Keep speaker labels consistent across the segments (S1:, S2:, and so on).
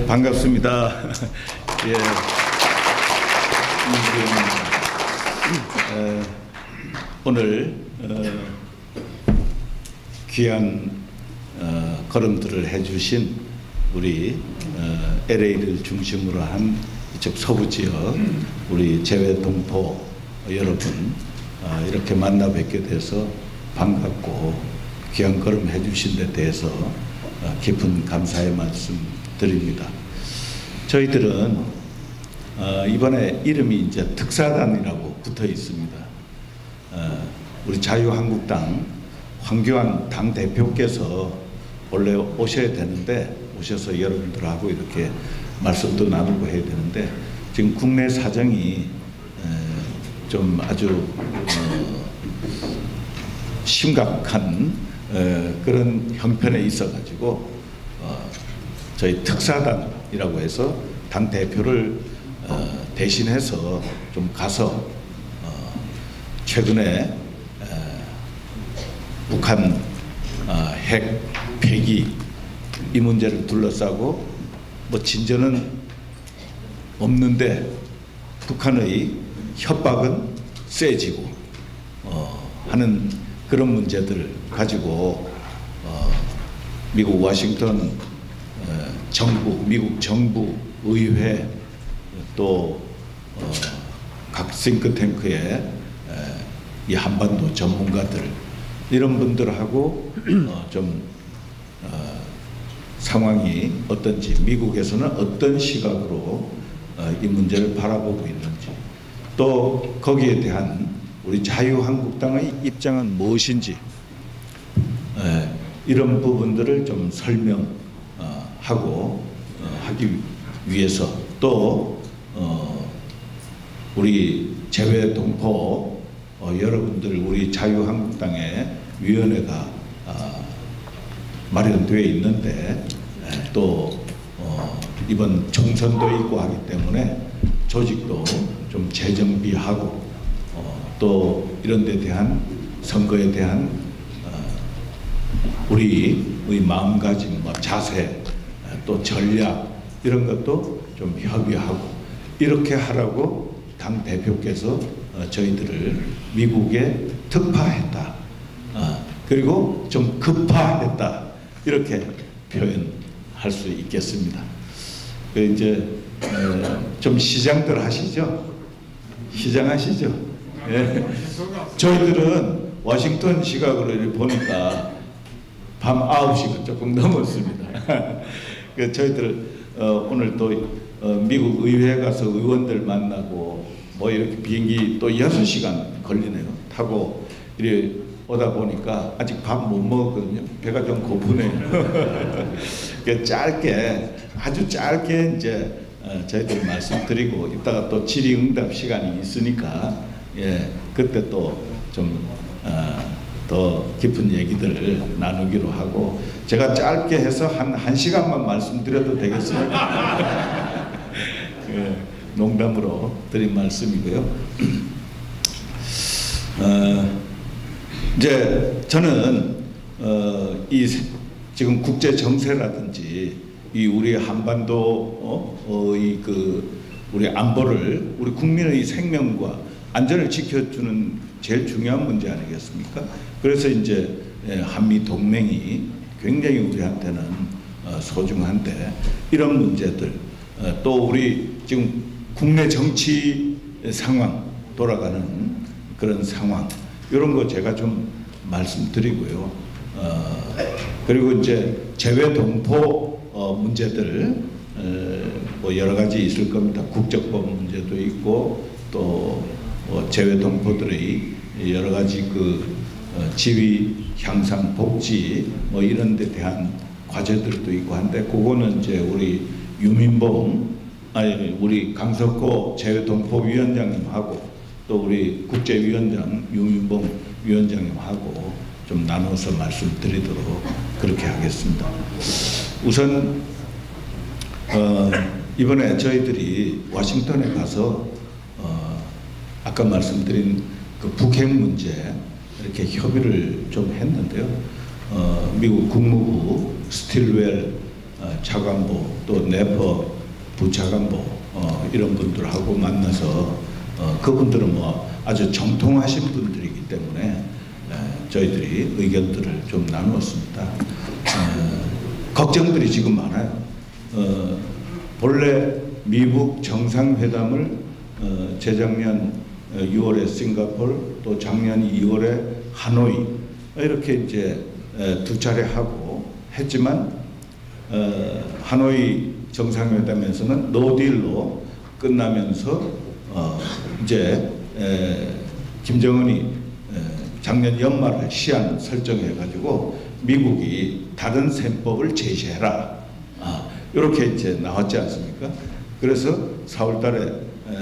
S1: 반갑습니다. 예. 오늘 귀한 걸음들을 해주신 우리 LA를 중심으로 한 이쪽 서부 지역 우리 재외 동포 여러분 이렇게 만나 뵙게 돼서 반갑고 귀한 걸음 해주신 데 대해서 깊은 감사의 말씀 드립니다. 저희들은 이번에 이름이 이제 특사단이라고 붙어 있습니다. 우리 자유한국당 황교안 당대표께서 원래 오셔야 되는데 오셔서 여러분들하고 이렇게 말씀도 나누고 해야 되는데 지금 국내 사정이 좀 아주 심각한 그런 형편에 있어가지고 저희 특사단이라고 해서 당 대표를 대신해서 좀 가서 최근에 북한 핵 폐기 이 문제를 둘러싸고 뭐 진전은 없는데 북한의 협박은 세지고 하는 그런 문제들 가지고 미국 워싱턴 정부, 미국 정부, 의회 또 각 싱크탱크의 이 한반도 전문가들 이런 분들하고 좀 상황이 어떤지 미국에서는 어떤 시각으로 이 문제를 바라보고 있는지 또 거기에 대한 우리 자유한국당의 입장은 무엇인지 이런 부분들을 좀 설명하고 하기 위해서 또 우리 재외 동포 여러분들 우리 자유한국당의 위원회가 마련되어 있는데 또 이번 총선도 있고 하기 때문에 조직도 좀 재정비하고 또 이런 데 대한 선거에 대한 우리의 마음가짐, 자세, 또 전략 이런 것도 좀 협의하고 이렇게 하라고 당 대표께서 저희들을 미국에 특파했다. 그리고 좀 급파했다. 이렇게 표현할 수 있겠습니다. 이제 좀 시장들 하시죠? 시장하시죠? 예. 저희들은 워싱턴 시각으로 보니까 밤 9시가 조금 넘었습니다. 저희들 오늘 또 미국 의회에 가서 의원들 만나고 뭐 이렇게 비행기 또 6시간 걸리네요. 타고 이래 오다 보니까 아직 밥 못 먹었거든요. 배가 좀 고프네요. 짧게 아주 짧게 이제 저희들 말씀드리고 이따가 또 질의응답 시간이 있으니까 예 그때 또 좀 더 깊은 얘기들을 나누기로 하고 제가 짧게 해서 한 1시간만 말씀드려도 되겠습니까? 예, 농담으로 드린 말씀이고요. 이제 저는 이 지금 국제 정세라든지 이 우리 한반도 우리 안보를 우리 국민의 생명과 안전을 지켜주는 제일 중요한 문제 아니겠습니까? 그래서 이제 한미 동맹이 굉장히 우리한테는 소중한데 이런 문제들 또 우리 지금 국내 정치 상황 돌아가는 그런 상황 이런 거 제가 좀 말씀드리고요. 그리고 이제 재외 동포 문제들 뭐 여러 가지 있을 겁니다. 국적법 문제도 있고 또 재외 동포들의 여러 가지 지위 향상 복지 뭐 이런 데 대한 과제들도 있고 한데 그거는 이제 우리 우리 강석호 재외 동포 위원장님하고 또 우리 국제위원장 유민봉 위원장님하고 좀 나눠서 말씀드리도록 그렇게 하겠습니다. 우선 이번에 저희들이 워싱턴에 가서 아까 말씀드린 그 북핵 문제 이렇게 협의를 좀 했는데요. 미국 국무부 스틸웰 차관보 또 네퍼 부차관보 이런 분들하고 만나서 그분들은 뭐 아주 정통하신 분들이기 때문에 저희들이 의견들을 좀 나누었습니다. 걱정들이 지금 많아요. 본래 미국 정상회담을 재작년 6월에 싱가포르 또 작년 2월에 하노이 이렇게 이제 두 차례 하고 했지만 하노이 정상회담에서는 노딜로 끝나면서 이제 김정은이 작년 연말에 시한 설정해 가지고 미국이 다른 셈법을 제시해라 이렇게 이제 나왔지 않습니까? 그래서 4월달에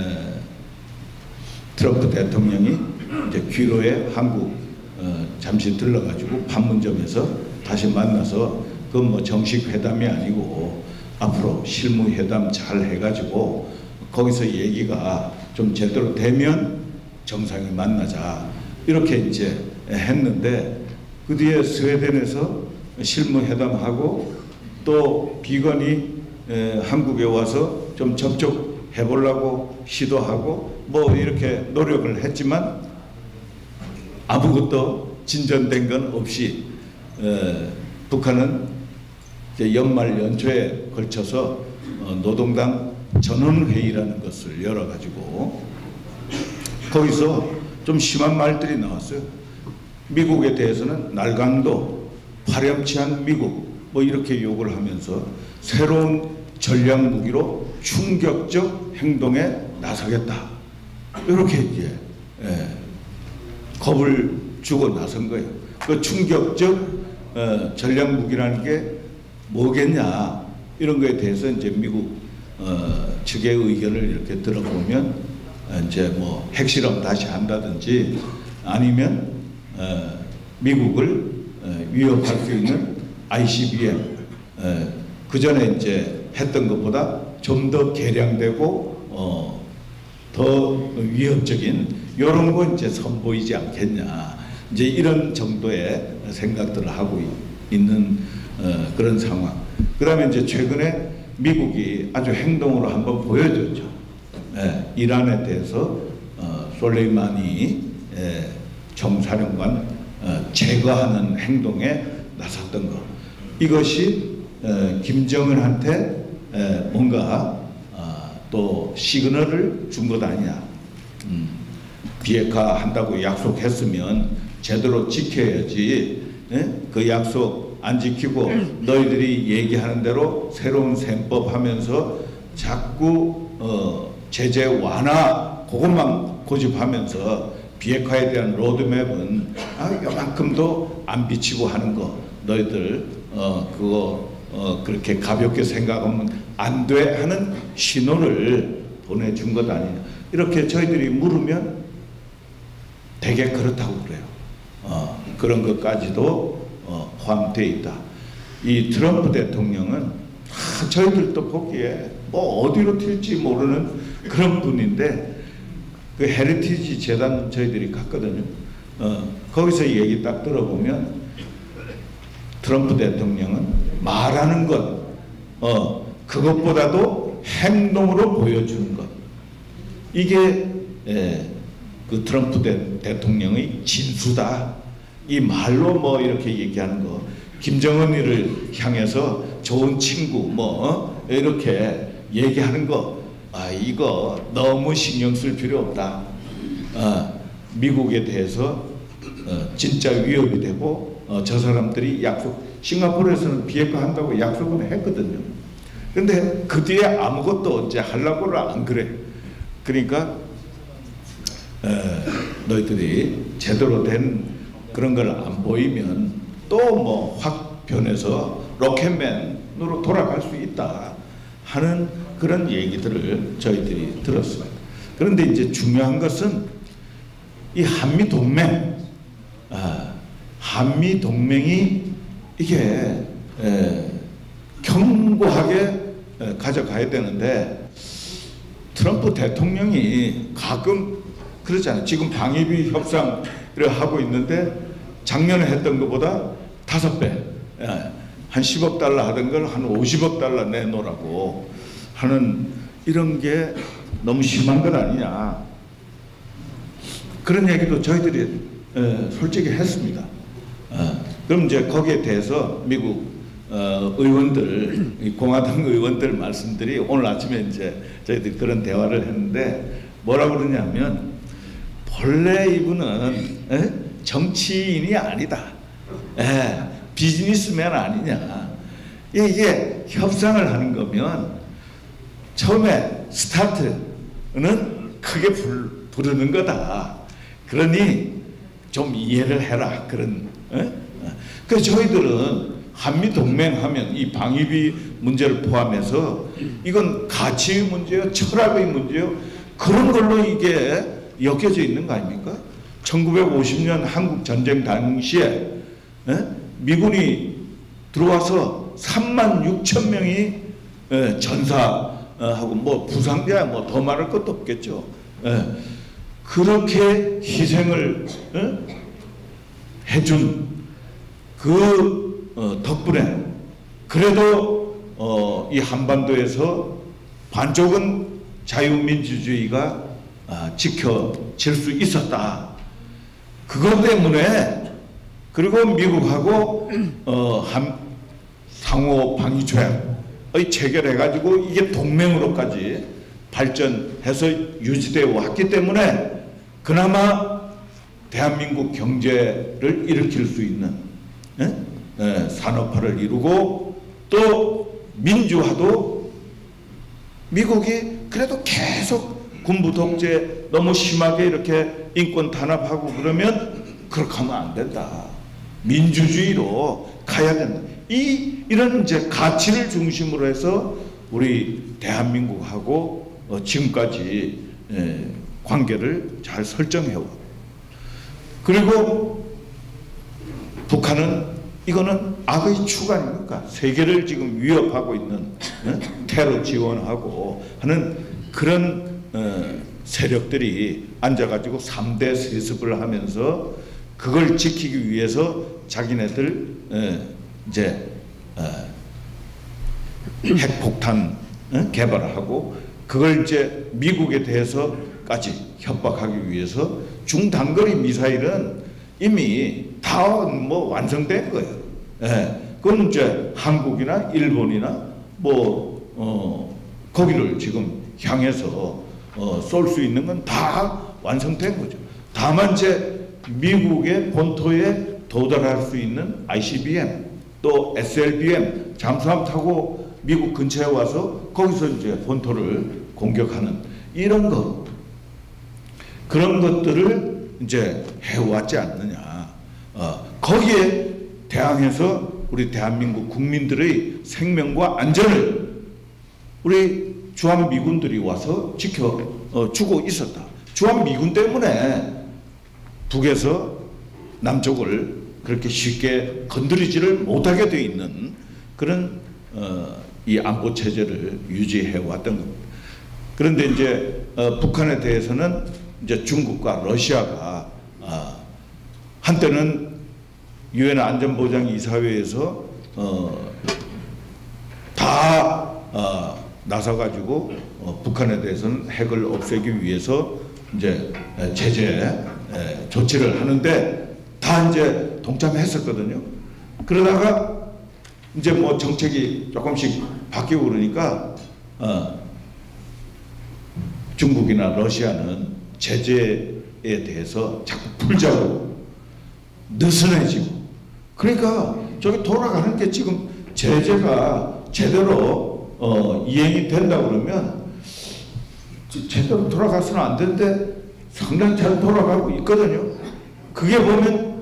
S1: 트럼프 대통령이 이제 귀로에 한국 잠시 들러가지고 판문점에서 다시 만나서 그건 뭐 정식 회담이 아니고 앞으로 실무 회담 잘 해가지고 거기서 얘기가 좀 제대로 되면 정상이 만나자 이렇게 이제 했는데 그 뒤에 스웨덴에서 실무 회담하고 또 비건이 한국에 와서 좀 접촉해 보려고 시도하고 뭐 이렇게 노력을 했지만 아무것도 진전된 건 없이 북한은 이제 연말 연초에 걸쳐서 노동당 전원회의라는 것을 열어가지고 거기서 좀 심한 말들이 나왔어요. 미국에 대해서는 날강도 파렴치한 미국 뭐 이렇게 욕을 하면서 새로운 전략 무기로 충격적 행동에 나서겠다 이렇게 이제 겁을 주고 나선 거예요. 그 충격적 전략 무기라는 게 뭐겠냐 이런 거에 대해서 이제 미국 측의 의견을 이렇게 들어보면 이제 뭐 핵실험 다시 한다든지 아니면 미국을 위협할 수 있는 ICBM 그 전에 이제 했던 것보다 좀 더 개량되고 더 위협적인 이런 거 이제 선보이지 않겠냐 이제 이런 정도의 생각들을 하고 있는 그런 상황. 그다음에 이제 최근에 미국이 아주 행동으로 한번 보여줬죠. 이란에 대해서 솔레이마니 정사령관 제거하는 행동에 나섰던 것. 이것이 김정은한테 뭔가 또 시그널을 준 것 아니냐. 비핵화 한다고 약속했으면 제대로 지켜야지. 그 약속 안 지키고 너희들이 얘기하는 대로 새로운 셈법 하면서 자꾸 제재 완화 그것만 고집하면서 비핵화에 대한 로드맵은 요만큼도 안 비치고 하는 거 너희들 그거 그렇게 가볍게 생각하면 안 돼 하는 신호를 보내준 것 아니냐 이렇게 저희들이 물으면 되게 그렇다고 그래요. 그런 것까지도 포함되어 있다. 이 트럼프 대통령은 저희들도 보기에 뭐 어디로 튈지 모르는 그런 분인데 그 헤리티지 재단 저희들이 갔거든요. 거기서 얘기 딱 들어보면 트럼프 대통령은 말하는 것 그것보다도 행동으로 보여주는 것 이게 그 트럼프 대통령의 진수다. 이 말로 뭐 이렇게 얘기하는 거 김정은이를 향해서 좋은 친구 뭐 이렇게 얘기하는 거 이거 너무 신경 쓸 필요 없다. 미국에 대해서 진짜 위협이 되고 저 사람들이 싱가포르에서는 비핵화 한다고 약속은 했거든요. 근데 그 뒤에 아무것도 이제 하려고는 안 그래. 그러니까 너희들이 제대로 된 그런 걸 안 보이면 또 뭐 확 변해서 로켓맨으로 돌아갈 수 있다 하는 그런 얘기들을 저희들이 들었습니다. 그런데 이제 중요한 것은 이 한미 동맹, 한미 동맹이 이게 견고하게 가져가야 되는데 트럼프 대통령이 가끔 그렇잖아요. 지금 방위비 협상을 하고 있는데 작년에 했던 것보다 5배 한 10억 달러 하던 걸 한 50억 달러 내놓으라고 하는 이런 게 너무 심한 것 아니냐. 그런 얘기도 저희들이 솔직히 했습니다. 그럼 이제 거기에 대해서 미국 의원들, 공화당 의원들 말씀들이 오늘 아침에 이제 저희들이 그런 대화를 했는데 뭐라 그러냐면 본래 이분은 정치인이 아니다. 비즈니스맨 아니냐. 이게 협상을 하는 거면 처음에 스타트는 크게 부르는 거다. 그러니 좀 이해를 해라. 그런. 그래서 저희들은 한미 동맹하면 이 방위비 문제를 포함해서 이건 가치의 문제요, 철학의 문제요. 그런 걸로 이게 엮여져 있는 거 아닙니까? 1950년 한국 전쟁 당시에 미군이 들어와서 36,000명이 전사하고 뭐 부상자 뭐 더 말할 것도 없겠죠. 그렇게 희생을 해준 그 덕분에 그래도 이 한반도에서 반쪽은 자유민주주의가 지켜질 수 있었다. 그것 때문에 그리고 미국하고 상호 방위 조약의 체결해가지고 이게 동맹으로까지 발전해서 유지되어 왔기 때문에 그나마 대한민국 경제를 일으킬 수 있는 산업화를 이루고 또 민주화도 미국이 그래도 계속 군부 독재 너무 심하게 이렇게 인권 탄압하고 그러면 그렇게 하면 안 된다. 민주주의로 가야 된다. 이런 이제 가치를 중심으로 해서 우리 대한민국하고 지금까지 관계를 잘 설정해왔고 그리고 북한은 이거는 악의 축 아닙니까? 세계를 지금 위협하고 있는 테러 지원하고 하는 그런 세력들이 앉아가지고 3대 세습을 하면서 그걸 지키기 위해서 자기네들 이제 핵폭탄 개발을 하고 그걸 이제 미국에 대해서까지 협박하기 위해서 중단거리 미사일은 이미 다 뭐 완성된 거예요. 그건 이제 한국이나 일본이나 뭐 거기를 지금 향해서 쏠 수 있는 건 다 완성된 거죠. 다만 이제 미국의 본토에 도달할 수 있는 ICBM 또 SLBM 잠수함 타고 미국 근처에 와서 거기서 이제 본토를 공격하는 이런 것 그런 것들을 이제 해왔지 않느냐. 거기에 대항해서 우리 대한민국 국민들의 생명과 안전을 우리 주한미군들이 와서 지켜주고 있었다. 주한미군 때문에 북에서 남쪽을 그렇게 쉽게 건드리지를 못하게 되어 있는 그런 이 안보 체제를 유지해 왔던 겁니다. 그런데 이제 북한에 대해서는 이제 중국과 러시아가 한때는 유엔 안전보장이사회에서 다 나서가지고 북한에 대해서는 핵을 없애기 위해서 이제 제재 조치를 하는데 다 이제 동참했었거든요. 그러다가 이제 뭐 정책이 조금씩 바뀌고 그러니까 중국이나 러시아는 제재에 대해서 자꾸 풀자고 느슨해지고 그러니까 저기 돌아가는 게 지금 제재가 제대로 이행이 된다 그러면 제대로 돌아가서는 안 되는데 상당히 잘 돌아가고 있거든요. 그게 보면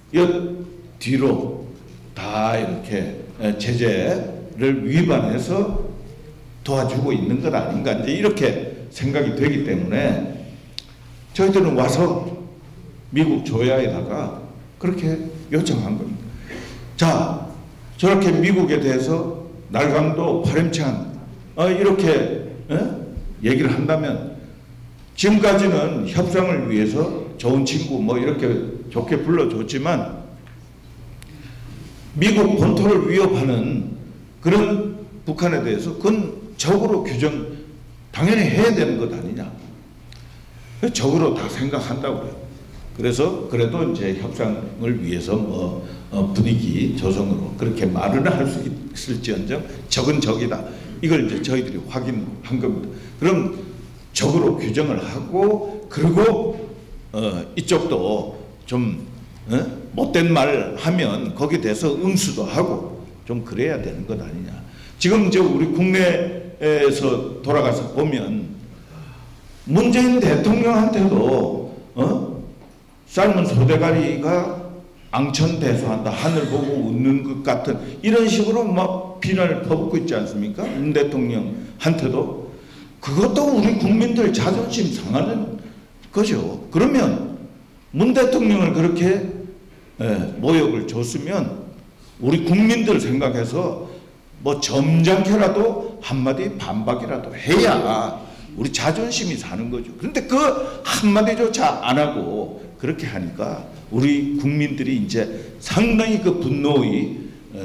S1: 뒤로 다 이렇게 제재를 위반해서 도와주고 있는 것 아닌가 이제 이렇게 생각이 되기 때문에 저희들은 와서 미국 조야에다가 그렇게 요청한 겁니다. 자, 저렇게 미국에 대해서 날강도 파렴치한 이렇게 얘기를 한다면 지금까지는 협상을 위해서 좋은 친구 뭐 이렇게 좋게 불러줬지만 미국 본토를 위협하는 그런 북한에 대해서 그건 적으로 규정 당연히 해야 되는 것 아니냐. 적으로 다 생각한다고요. 그래서 그래도 이제 협상을 위해서 분위기 조성으로 그렇게 말은 할 수 있을지언정 적은 적이다. 이걸 이제 저희들이 확인한 겁니다. 그럼 적으로 규정을 하고 그리고 이쪽도 좀 못된 말 하면 거기에 대해서 응수도 하고 좀 그래야 되는 것 아니냐. 지금 이제 우리 국내에서 돌아가서 보면 문재인 대통령한테도 삶은 소대가리가 앙천대소한다. 하늘 보고 웃는 것 같은 이런 식으로 막 비난을 퍼붓고 있지 않습니까? 문 대통령한테도. 그것도 우리 국민들 자존심 상하는 거죠. 그러면 문 대통령을 그렇게 모욕을 줬으면 우리 국민들 생각해서 뭐 점잖게라도 한마디 반박이라도 해야 우리 자존심이 사는 거죠. 그런데 그 한마디조차 안 하고 그렇게 하니까 우리 국민들이 이제 상당히 그 분노의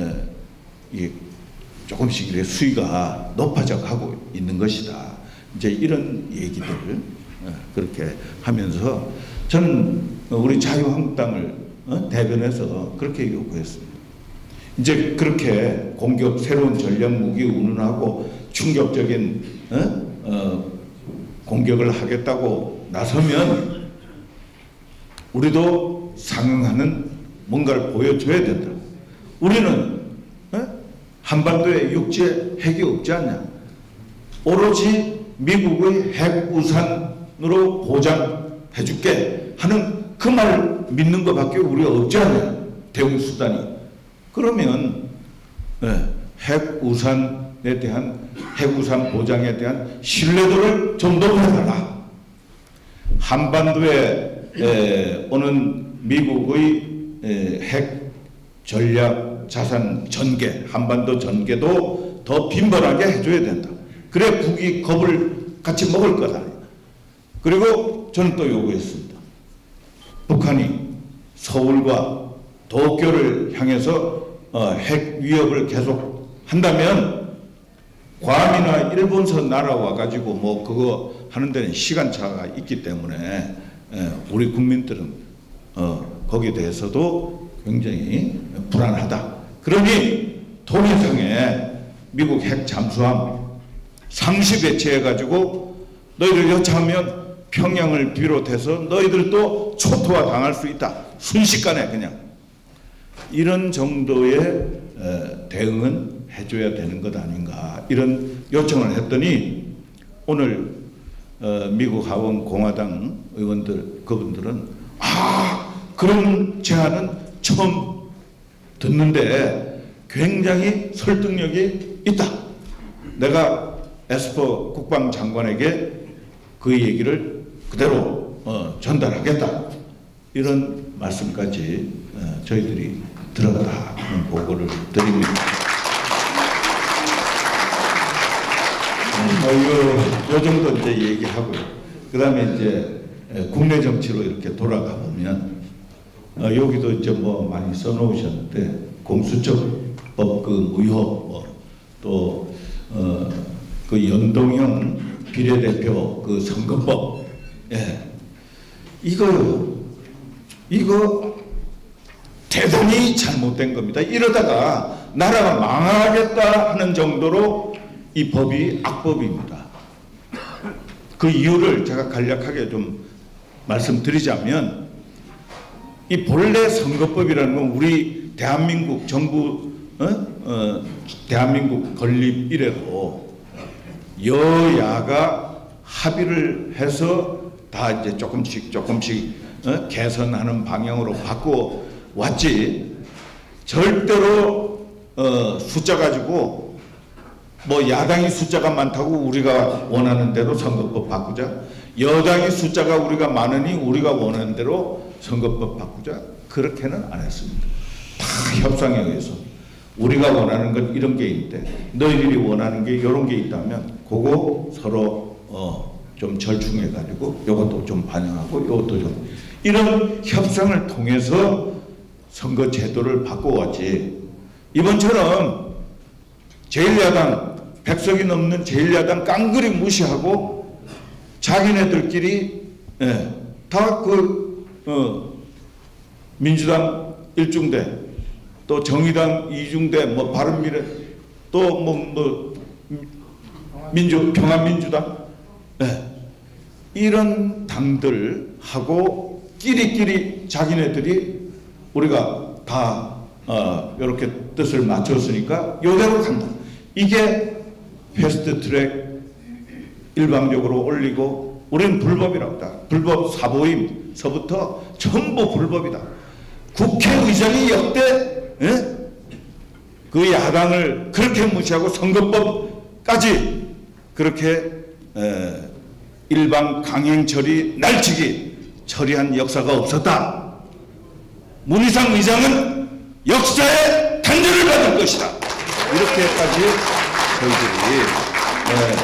S1: 조금씩 이렇게 수위가 높아져 가고 있는 것이다. 이제 이런 얘기들을 그렇게 하면서 저는 우리 자유한국당을 대변해서 그렇게 요구했습니다. 이제 그렇게 새로운 전략 무기 운운하고 충격적인 공격을 하겠다고 나서면 우리도 상응하는 뭔가를 보여줘야 된다. 우리는 한반도에 육지에 핵이 없지 않냐. 오로지 미국의 핵 우산으로 보장해줄게 하는 그 말 믿는 것밖에 우리가 없지 않냐. 대응 수단이. 그러면 핵 우산에 대한 핵 우산 보장에 대한 신뢰도를 좀 높여달라. 한반도에 오는 미국의 핵 전략 자산 전개, 한반도 전개도 더 빈번하게 해줘야 된다. 그래 북이 겁을 같이 먹을 거다. 그리고 저는 또 요구했습니다. 북한이 서울과 도쿄를 향해서 핵 위협을 계속 한다면 괌이나 일본서 날아와 가지고 뭐 그거 하는 데는 시간차가 있기 때문에 우리 국민들은 거기에 대해서도 굉장히 불안하다. 그러니 동해상에 미국 핵 잠수함 상시 배치해 가지고 너희들 여차하면 평양을 비롯해서 너희들도 초토화 당할 수 있다. 순식간에 그냥. 이런 정도의 대응은 해줘야 되는 것 아닌가. 이런 요청을 했더니 오늘 미국 하원 공화당 의원들 그분들은 그런 제안은 처음 듣는데 굉장히 설득력이 있다. 내가 에스퍼 국방장관에게 그 얘기를 그대로 전달하겠다. 이런 말씀까지 저희들이 들었다는 보고를 드립니다. 요 정도 이제 얘기하고요. 그 다음에 이제 국내 정치로 이렇게 돌아가 보면 여기도 이제 뭐 많이 써놓으셨는데 공수처법 그 무효 또 그 연동형 비례대표 그 선거법 이거 대단히 잘못된 겁니다. 이러다가 나라가 망하겠다 하는 정도로 이 법이 악법입니다. 그 이유를 제가 간략하게 좀 말씀드리자면 이 본래 선거법이라는 건 우리 대한민국 정부 대한민국 건립 이래로 여야가 합의를 해서 다 이제 조금씩 개선하는 방향으로 바꿔 왔지. 절대로 숫자 가지고 뭐 야당이 숫자가 많다고 우리가 원하는 대로 선거법 바꾸자. 여당이 숫자가 우리가 많으니 우리가 원하는 대로 선거법 바꾸자. 그렇게는 안 했습니다. 다 협상에 의해서 우리가 원하는 건 이런 게 있대. 너희들이 원하는 게 이런 게 있다면 그거 서로 좀 절충해 가지고 이것도 좀 반영하고 이것도 좀 이런 협상을 통해서 선거 제도를 바꿔왔지. 이번처럼 제1야당, 100석이 넘는 제1야당 깡그리 무시하고 자기네들끼리 다 민주당 1중대, 또 정의당 2중대, 뭐 바른미래, 또 평화민주당, 이런 당들하고 끼리끼리 자기네들이 우리가 다 이렇게 뜻을 맞췄으니까 이대로 간다. 이게 패스트트랙 일방적으로 올리고 우리는 불법이라고 한다. 불법 사보임서부터 전부 불법이다. 국회의장이 역대 그 야당을 그렇게 무시하고 선거법까지 그렇게 일방 강행 처리, 날치기 처리한 역사가 없었다. 문희상 의장은 역사의 단죄를 받을 것이다. 이렇게까지 저희들이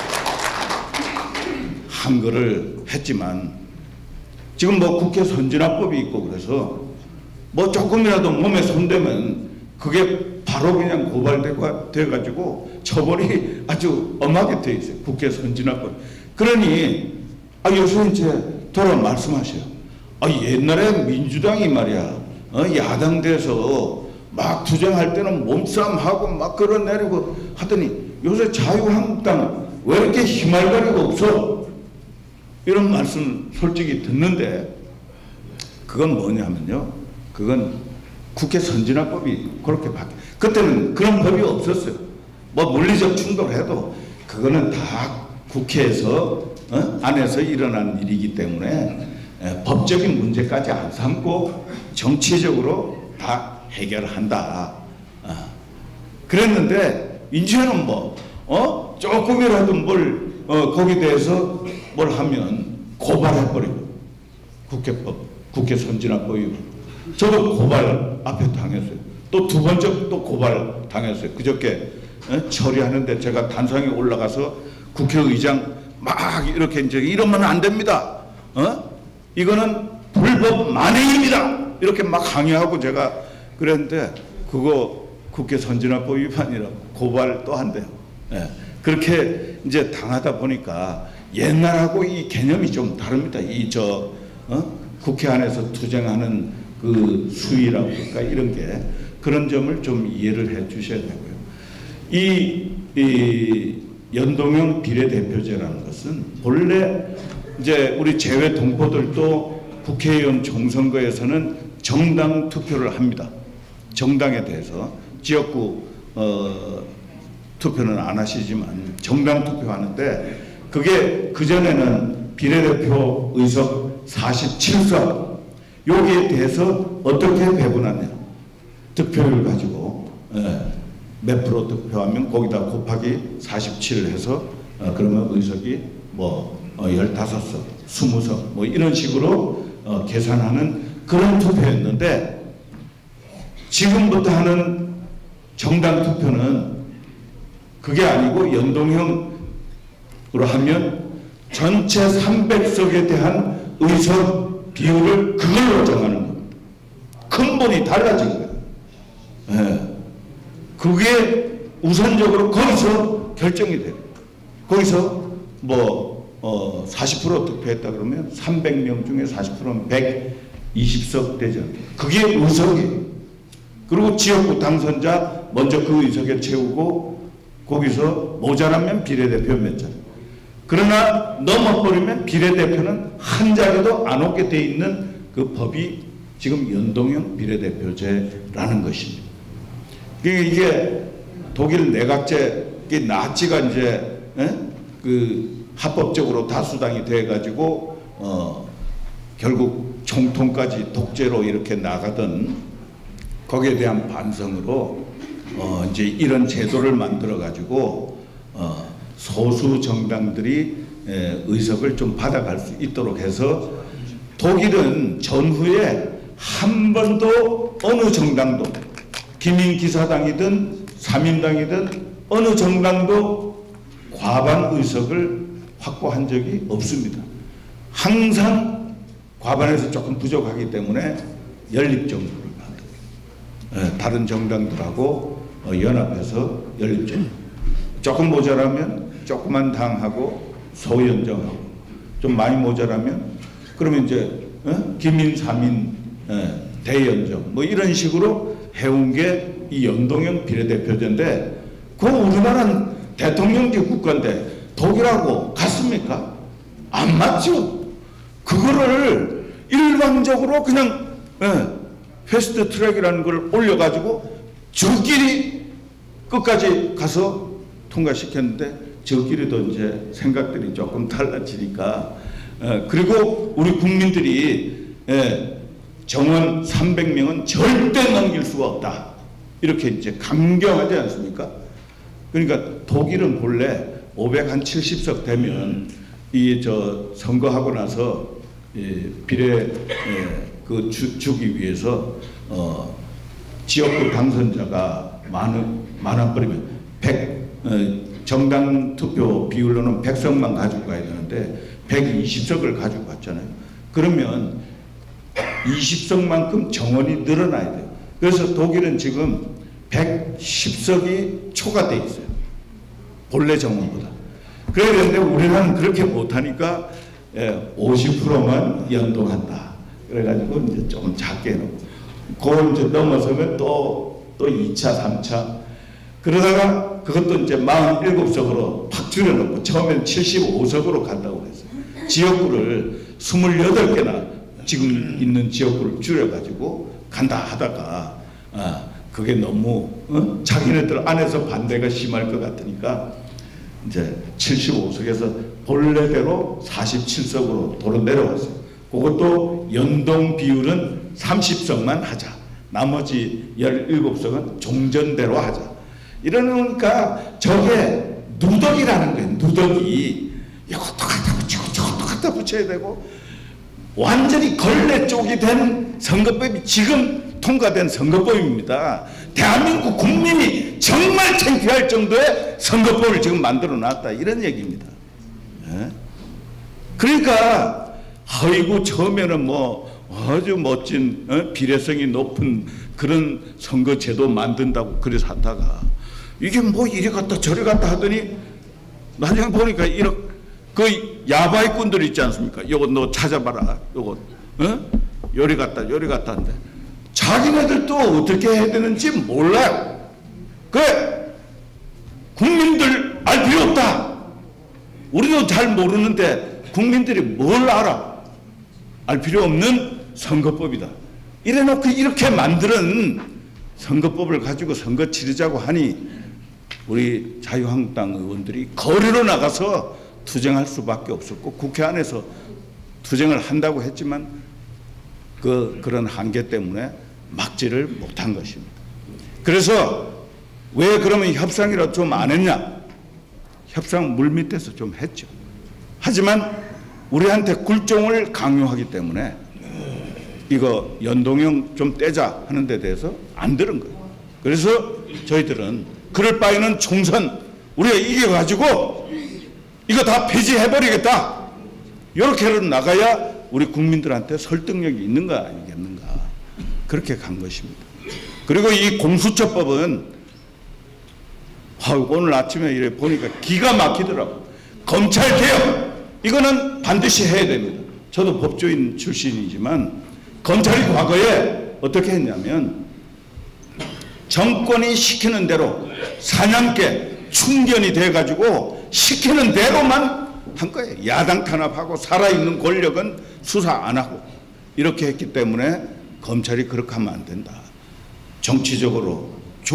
S1: 한거를 했지만 지금 뭐 국회 선진화법이 있고 그래서 뭐 조금이라도 몸에 손대면 그게 바로 그냥 고발돼가지고 처벌이 아주 엄하게 돼 있어요. 국회 선진화법. 그러니 요새 이제 돌아 말씀하셔요. 옛날에 민주당이 말이야 야당 돼서 막 투쟁할 때는 몸싸움하고 막 끌어내리고 하더니 요새 자유한국당 왜 이렇게 희말거리가 없어? 이런 말씀 솔직히 듣는데 그건 뭐냐면요. 그건 국회 선진화법이 그렇게 바뀌어. 그때는 그런 법이 없었어요. 뭐 물리적 충돌해도 그거는 다 국회에서 안에서 일어난 일이기 때문에 법적인 문제까지 안 삼고 정치적으로 다 해결한다. 그랬는데 이제는 조금이라도 뭘 거기에 대해서 뭘 하면 고발해버리고 국회 선진화법이 저도 고발 앞에 당했어요. 또 두 번째 또 고발 당했어요. 그저께 처리하는데 제가 단상에 올라가서 국회의장 막 이렇게 이제 이러면 안 됩니다. 이거는 불법 만행입니다. 이렇게 막 항의하고 제가 그랬는데 그거 국회 선진화법 위반이라고 고발 또 한대요. 그렇게 이제 당하다 보니까 옛날하고 이 개념이 좀 다릅니다. 국회 안에서 투쟁하는 그 수위라고 할까 이런 게 그런 점을 좀 이해를 해 주셔야 되고요. 이 연동형 비례대표제라는 것은 본래 이제 우리 재외 동포들도 국회의원 총선거에서는 정당 투표를 합니다. 정당에 대해서 지역구 투표는 안 하시지만 정당 투표하는데 그게 그전에는 비례대표 의석 47석 여기에 대해서 어떻게 배분하냐. 득표율 가지고 몇 프로 득표하면 거기다 곱하기 47을 해서 그러면 의석이 15석, 20석 이런 식으로 계산하는 그런 투표였는데 지금부터 하는 정당 투표는 그게 아니고 연동형으로 하면 전체 300석에 대한 의석 비율을 그걸로 정하는 겁니다. 근본이 달라진 거예요. 그게 우선적으로 거기서 결정이 돼요. 거기서 40% 득표했다 그러면 300명 중에 40%면 120석 되죠. 그게 의석이에요. 그리고 지역구 당선자 먼저 그 의석에 채우고 거기서 모자라면 비례대표 몇 장. 그러나 넘어버리면 비례대표는 한 자리도 안 오게 돼 있는 그 법이 지금 연동형 비례대표제라는 것입니다. 이게 독일 내각제 나치가 이제 그 합법적으로 다수당이 돼 가지고 결국 총통까지 독재로 이렇게 나가던 거기에 대한 반성으로 이제 이런 제도를 만들어 가지고 소수 정당들이 의석을 좀 받아갈 수 있도록 해서 독일은 전후에 한 번도 어느 정당도 기민기사당이든 사민당이든 어느 정당도 과반 의석을 확보한 적이 없습니다. 항상 과반에서 조금 부족하기 때문에 연립정부를 만듭니다. 다른 정당들하고 연합해서 연립적. 조금 모자라면 조그만 당하고 소연정하고, 좀 많이 모자라면 그러면 이제 기민, 사민, 대연정 뭐 이런 식으로 해온 게 이 연동형 비례대표제인데, 그거 우리나라는 대통령제 국가인데 독일하고 같습니까? 안 맞죠. 그거를 일방적으로 그냥 패스트 트랙이라는 걸 올려가지고 저끼리 끝까지 가서 통과시켰는데, 저끼리도 이제 생각들이 조금 달라지니까, 그리고 우리 국민들이 정원 300명은 절대 넘길 수가 없다, 이렇게 이제 강경하지 않습니까? 그러니까 독일은 본래 570석 되면 이 선거하고 나서 비례 주기 위해서 지역구 당선자가 많아버리면 정당 투표 비율로는 100석만 가지고 가야 되는데 120석을 가지고 갔잖아요. 그러면 20석만큼 정원이 늘어나야 돼요. 그래서 독일은 지금 110석이 초과돼 있어요. 본래 정원보다. 그래야 되는데 우리나라는 그렇게 못하니까 50%만 연동한다. 그래가지고 이제 조금 작게 해놓고, 그걸 이제 넘어서면 또 2차, 3차. 그러다가 그것도 이제 47석으로 팍 줄여놓고 처음엔 75석으로 간다고 그랬어요. 지역구를 28개나 지금 있는 지역구를 줄여가지고 간다 하다가 그게 너무 자기네들 안에서 반대가 심할 것 같으니까 이제 75석에서 본래대로 47석으로 도로 내려왔어요. 그것도 연동 비율은 30석만 하자. 나머지 17석은 종전대로 하자. 이러니까 저게 누더기라는 거예요. 누더기. 이것도 갖다 붙이고 저것도 갖다 붙여야 되고, 완전히 걸레 쪽이 된 선거법이 지금 통과된 선거법입니다. 대한민국 국민이 정말 창피할 정도의 선거법을 지금 만들어 놨다, 이런 얘기입니다. 그러니까 아이고 처음에는 뭐 아주 멋진 비례성이 높은 그런 선거제도 만든다고 그래서 하다가 이게 뭐 이리 갔다 저리 갔다 하더니 나중에 보니까 이렇게 그 야바이꾼들 있지 않습니까? 요거 너 찾아봐라. 요거 요리 갔다 요리 갔다 한데 자기네들도 어떻게 해야 되는지 몰라요. 그래, 국민들 알 필요 없다. 우리도 잘 모르는데 국민들이 뭘 알아? 알 필요 없는 선거법이다. 이래놓고 이렇게 만드는 선거법을 가지고 선거 치르자고 하니 우리 자유한국당 의원들이 거리로 나가서 투쟁할 수밖에 없었고, 국회 안에서 투쟁을 한다고 했지만 그런 한계 때문에 막지를 못한 것입니다. 그래서 왜 그러면 협상이라도 좀 안 했냐? 협상 물밑에서 좀 했죠. 하지만 우리한테 굴종을 강요하기 때문에 이거 연동형 좀 떼자 하는 데 대해서 안 들은 거예요. 그래서 저희들은 그럴 바에는 총선 우리가 이겨가지고 이거 다 폐지해버리겠다, 이렇게는 나가야 우리 국민들한테 설득력이 있는 거 아니겠는가, 그렇게 간 것입니다. 그리고 이 공수처법은 오늘 아침에 이래 보니까 기가 막히더라고. 검찰개혁, 이거는 반드시 해야 됩니다. 저도 법조인 출신이지만 검찰이 과거에 어떻게 했냐면 정권이 시키는 대로 사냥개 충견이 돼가지고 시키는 대로만 한 거예요. 야당 탄압하고 살아있는 권력은 수사 안 하고 이렇게 했기 때문에 검찰이 그렇게 하면 안 된다. 정치적으로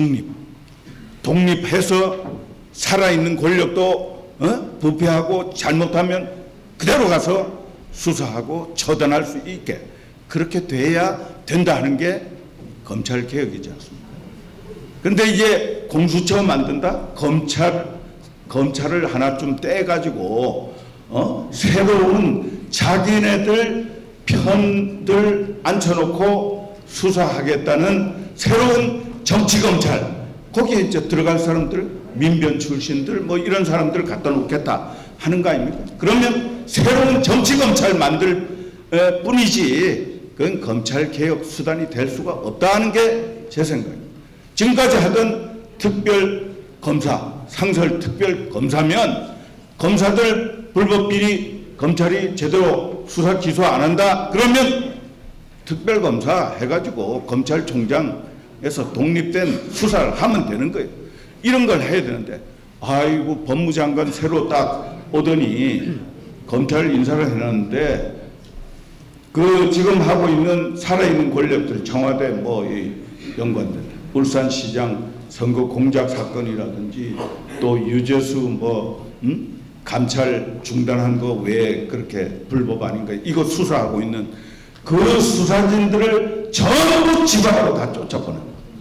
S1: 독립해서 살아있는 권력도 부패하고 잘못하면 그대로 가서 수사하고 처단할 수 있게 그렇게 돼야 된다 하는 게 검찰개혁이지 않습니까? 그런데 이제 공수처 만든다? 검찰을 하나쯤 떼가지고 새로운 자기네들 편들 앉혀놓고 수사하겠다는 새로운 정치검찰, 거기에 이제 들어갈 사람들, 민변 출신들 뭐 이런 사람들 갖다 놓겠다 하는 거 아닙니까? 그러면 새로운 정치검찰 만들 뿐이지 그건 검찰개혁 수단이 될 수가 없다는 게 제 생각입니다. 지금까지 하던 특별검사, 상설특별검사면 검사들 불법비리 검찰이 제대로 수사 기소 안 한다 그러면 특별검사 해가지고 검찰총장에서 독립된 수사를 하면 되는 거예요. 이런 걸 해야 되는데 아이고 법무장관 새로 딱 오더니 검찰 인사를 해놨는데 그 지금 하고 있는 살아있는 권력들 청와대 뭐 이 연관된 울산시장 선거 공작 사건이라든지 또 유재수 뭐 감찰 중단한 거 왜 그렇게 불법 아닌가 이거 수사하고 있는 그 수사진들을 전부 지방으로 다 쫓아보는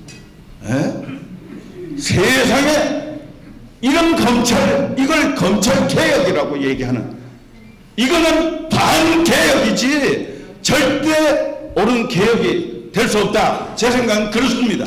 S1: 세상에 이런 검찰 이걸 검찰 개혁이라고 얘기하는 이거는 반개혁이지 절대 옳은 개혁이 될 수 없다. 제 생각은 그렇습니다.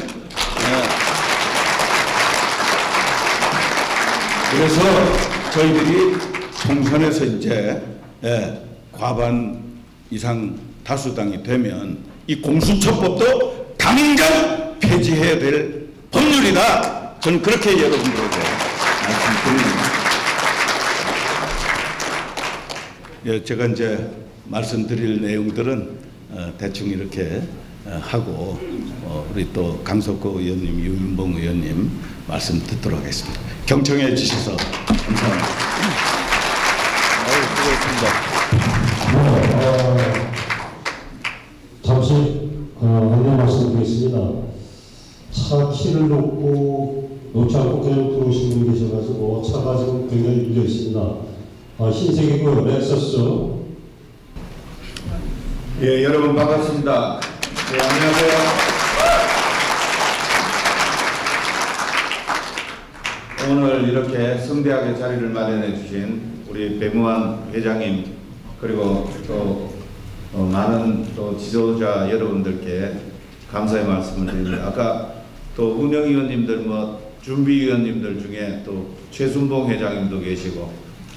S1: 그래서 저희들이 총선에서 이제 과반 이상 다수당이 되면 이 공수처법도 당장 폐지해야 될 법률이다. 저는 그렇게 여러분들에게 말씀드립니다. 제가 이제 말씀드릴 내용들은 대충 이렇게 하고 우리 또 강석호 의원님, 유윤봉 의원님 말씀 듣도록 하겠습니다. 경청해 주셔서 감사합니다.
S2: 수고했습니다. 잠시 안내 말씀드리겠습니다. 차 키를 놓지 않고 그냥 들어오신 분이 계셔가지고 차가 지금 굉장히 밀려 있습니다. 흰색이고 렉서스.
S1: 예, 여러분 반갑습니다. 네, 안녕하세요. 오늘 이렇게 성대하게 자리를 마련해 주신 우리 배무환 회장님 그리고 또 많은 또 지도자 여러분들께 감사의 말씀을 드립니다. 아까 또 운영위원님들 뭐 준비위원님들 중에 또 최순봉 회장님도 계시고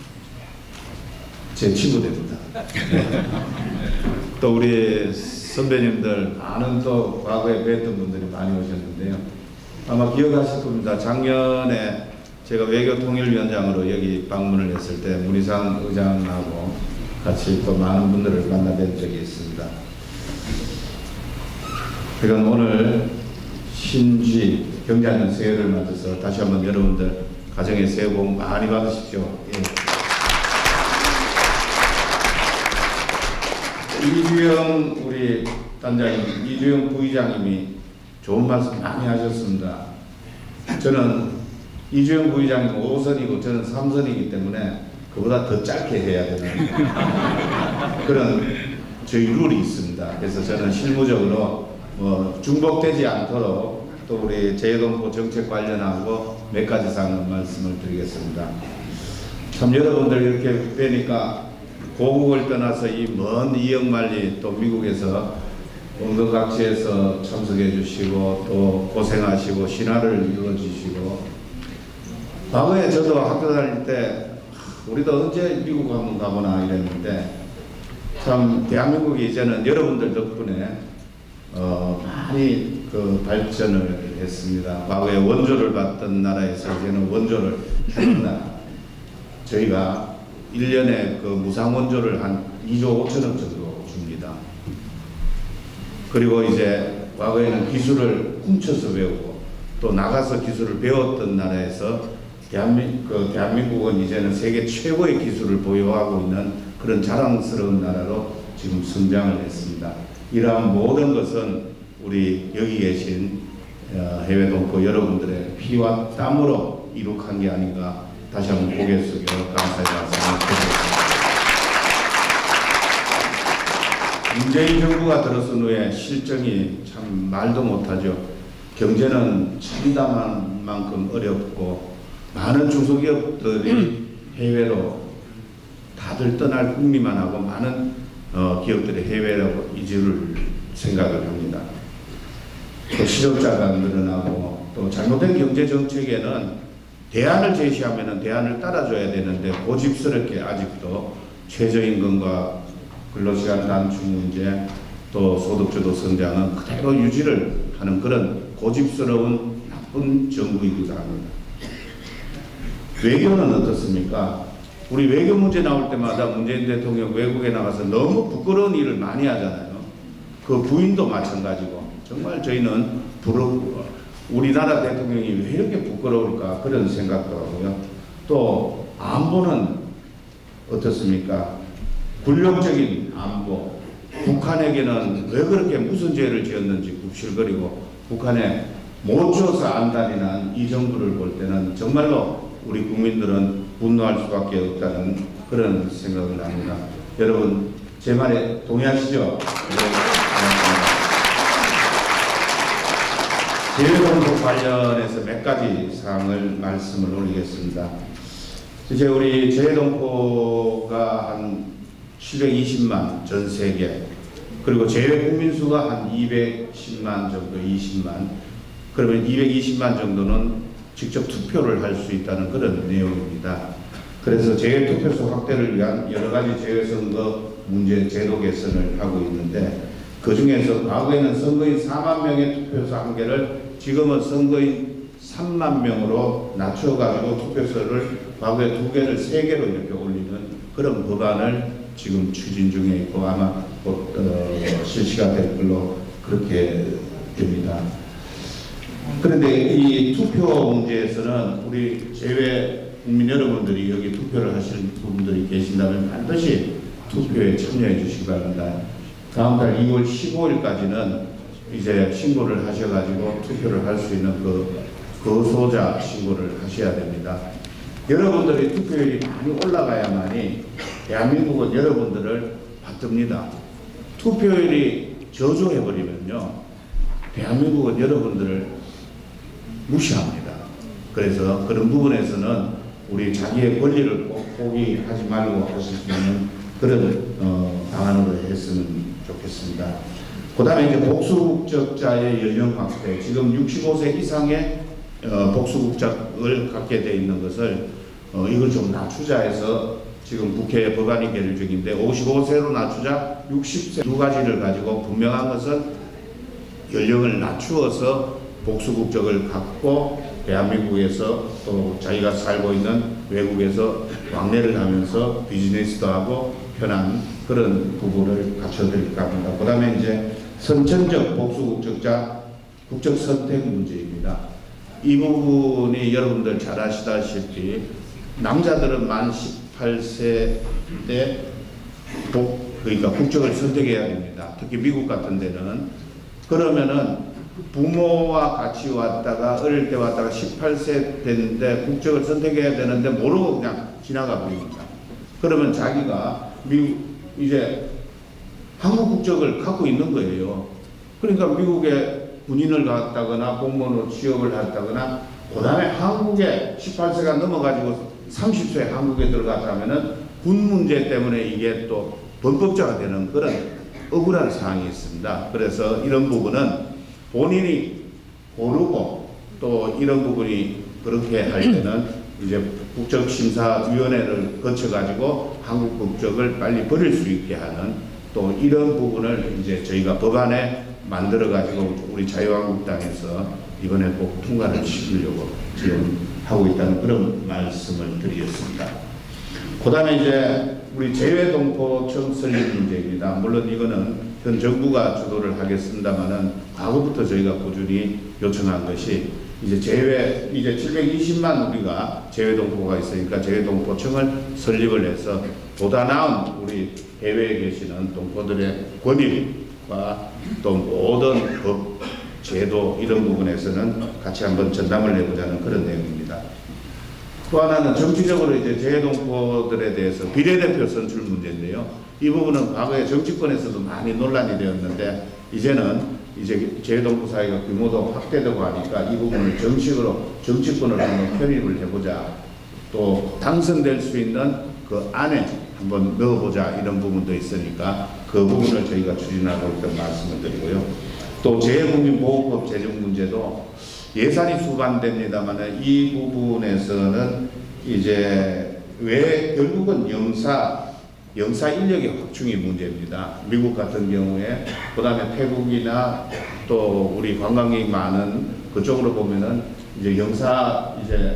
S1: 제 친구들입니다. 네. 또 우리 선배님들 많은 또 과거에 뵀던 분들이 많이 오셨는데요. 아마 기억하실 겁니다. 작년에 제가 외교통일위원장으로 여기 방문을 했을 때 문희상 의장하고 같이 또 많은 분들을 만나뵌 적이 있습니다. 그건 오늘 신지 경자년 새해를 맞아서 다시 한번 여러분들 가정의 새해 복 많이 받으십시오. 예. 이주영 우리 단장님, 이주영 부의장님이 좋은 말씀 많이 하셨습니다. 저는 이주영 부의장님 5선이고 저는 3선이기 때문에 그보다 더 짧게 해야 되는 그런 저희 룰이 있습니다. 그래서 저는 실무적으로 중복되지 않도록 또 우리 재외동포 정책 관련하고 몇 가지 사항 말씀을 드리겠습니다. 참 여러분들 이렇게 뵈니까 고국을 떠나서 이 먼 이역만리 또 미국에서 원거각지에서 참석해 주시고 또 고생하시고 신화를 이루어 주시고 과거에 저도 학교 다닐 때 우리도 언제 미국 한번 가보나 이랬는데 참 대한민국이 이제는 여러분들 덕분에 많이 그 발전을 했습니다. 과거에 원조를 받던 나라에서 이제는 원조를 하는 나라. 저희가 1년에 그 무상 원조를 한 2조 5천억 정도 줍니다. 그리고 이제 과거에는 기술을 훔쳐서 배우고 또 나가서 기술을 배웠던 나라에서 대한민국은 이제는 세계 최고의 기술을 보유하고 있는 그런 자랑스러운 나라로 지금 성장을 했습니다. 이러한 모든 것은 우리 여기 계신 해외 동포 여러분들의 피와 땀으로 이룩한 게 아닌가 다시 한번 고개 숙여 감사의 말씀을 드리겠습니다. 문재인 정부가 들어선 후에 실정이 참 말도 못하죠. 경제는 참담한 만큼 어렵고 많은 중소기업들이 해외로 다들 떠날 궁리만 하고 많은 기업들이 해외로 이주를 생각을 합니다. 또 실업자가 늘어나고 또 잘못된 경제 정책에는 대안을 제시하면 대안을 따라줘야 되는데 고집스럽게 아직도 최저임금과 근로시간 단축 문제
S3: 또 소득주도 성장은 그대로 유지를 하는 그런 고집스러운 나쁜 정부이기도 합니다. 외교는 어떻습니까? 우리 외교 문제 나올 때마다 문재인 대통령 외국에 나가서 너무 부끄러운 일을 많이 하잖아요. 그 부인도 마찬가지고 정말 저희는 우리나라 대통령이 왜 이렇게 부끄러울까 그런 생각도 하고요. 또 안보는 어떻습니까? 굴욕적인 안보. 북한에게는 왜 그렇게 무슨 죄를 지었는지 굽실거리고 북한에 못 줘서 안달이 난 이 정부를 볼 때는 정말로 우리 국민들은 분노할 수밖에 없다는 그런 생각을 합니다. 여러분 제 말에 동의하시죠? 재외동포 관련해서 몇 가지 사항을 말씀을 올리겠습니다. 이제 우리 재외동포가 한 720만 전 세계, 그리고 재외 국민 수가 한 210만 정도, 20만. 그러면 220만 정도는 직접 투표를 할 수 있다는 그런 내용입니다. 그래서 재외 투표소 확대를 위한 여러 가지 재외선거 문제 제도 개선을 하고 있는데, 그 중에서 과거에는 선거인 4만 명의 투표소 한계를 지금은 선거인 3만 명으로 낮춰가지고 투표소를 과거에 2개를 3개로 이렇게 올리는 그런 법안을 지금 추진 중에 있고 아마 곧 실시가 될 걸로 그렇게 됩니다. 그런데 이 투표 문제에서는 우리 재외 국민 여러분들이 여기 투표를 하시는 분들이 계신다면 반드시 투표에 참여해 주시기 바랍니다. 다음 달 2월 15일까지는 이제 신고를 하셔가지고 투표를 할 수 있는 그 거소자 신고를 하셔야 됩니다. 여러분들의 투표율이 많이 올라가야만이 대한민국은 여러분들을 받듭니다. 투표율이 저조해버리면요, 대한민국은 여러분들을 무시합니다. 그래서 그런 부분에서는 우리 자기의 권리를 꼭 포기하지 말고 하실 수 있는 그런 방안으로 했으면 좋겠습니다. 그 다음에 이제 복수국적자의 연령 확대, 지금 65세 이상의 복수국적을 갖게 돼 있는 것을 이걸 좀 낮추자 해서 지금 국회 법안이 계류 중인데 55세로 낮추자 60세 두 가지를 가지고 분명한 것은 연령을 낮추어서 복수국적을 갖고 대한민국에서 또 자기가 살고 있는 외국에서 왕래를 하면서 비즈니스도 하고 편한 그런 부분을 갖춰드릴까 합니다. 그 다음에 이제 선천적 복수국적자 국적 선택 문제입니다. 이 부분이 여러분들 잘 아시다시피 남자들은 만 18세 때 그러니까 국적을 선택해야 됩니다. 특히 미국 같은 데는. 그러면은 부모와 같이 왔다가 어릴 때 왔다가 18세 됐는데 국적을 선택해야 되는데 모르고 그냥 지나가 버립니다. 그러면 자기가 이제 한국 국적을 갖고 있는 거예요. 그러니까 미국에 군인을 갔다거나 공무원으로 취업을 했다거나 그 다음에 한국에 18세가 넘어가지고 30세 한국에 들어갔다면은 군 문제 때문에 이게 또 범법자가 되는 그런 억울한 사항이 있습니다. 그래서 이런 부분은 본인이 고르고 또 이런 부분이 그렇게 할 때는 이제 국적심사위원회를 거쳐가지고 한국 국적을 빨리 버릴 수 있게 하는 또 이런 부분을 이제 저희가 법안에 만들어가지고 우리 자유한국당에서 이번에 꼭 통과를 시키려고 지금 하고 있다는 그런 말씀을 드리겠습니다. 그 다음에 이제 우리 재외동포청 설립 문제입니다. 물론 이거는 현 정부가 주도를 하겠습니다만은 과거부터 저희가 꾸준히 요청한 것이 이제 이제 720만 우리가 재외동포가 있으니까 재외동포청을 설립을 해서 보다 나은 우리 해외에 계시는 동포들의 권익과 또 모든 법, 제도 이런 부분에서는 같이 한번 전담을 해보자는 그런 내용입니다. 또 하나는 정치적으로 이제 재외동포들에 대해서 비례대표 선출 문제인데요. 이 부분은 과거에 정치권에서도 많이 논란이 되었는데 이제는 재외동포 사회가 규모도 확대되고 하니까 이 부분을 정치권으로 한번 편입을 해보자. 또 당선될 수 있는 그 안에 한번 넣어보자 이런 부분도 있으니까 그 부분을 저희가 추진하고 있던 말씀을 드리고요. 또 재외국민보호법 제정 문제도 예산이 수반됩니다만 이 부분에서는 이제 왜 결국은 영사 영사 인력의 확충이 문제입니다. 미국 같은 경우에, 그 다음에 태국이나 또 우리 관광객이 많은 그쪽으로 보면은 이제 영사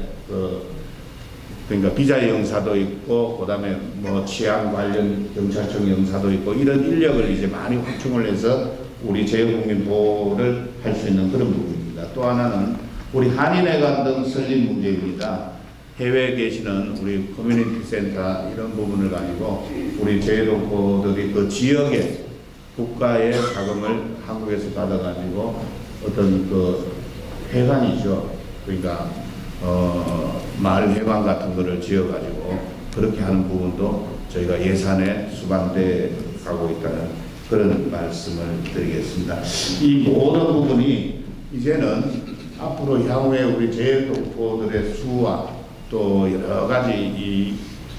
S3: 그러니까 비자 영사도 있고, 그 다음에 뭐 치안 관련 경찰청 영사도 있고, 이런 인력을 이제 많이 확충을 해서 우리 재외국민 보호를 할 수 있는 그런 부분입니다. 또 하나는 우리 한인회관 등 설립 문제입니다. 해외에 계시는 우리 커뮤니티 센터 이런 부분을 가지고 우리 재외동포들이 그 지역의 국가의 자금을 한국에서 받아가지고 어떤 그 회관이죠. 그러니까 마을 회관 같은 거를 지어가지고 그렇게 하는 부분도 저희가 예산에 수반돼 가고 있다는 그런 말씀을 드리겠습니다. 이 모든 부분이 이제는 앞으로 향후에 우리 재외동포들의 수와 또 여러 가지 이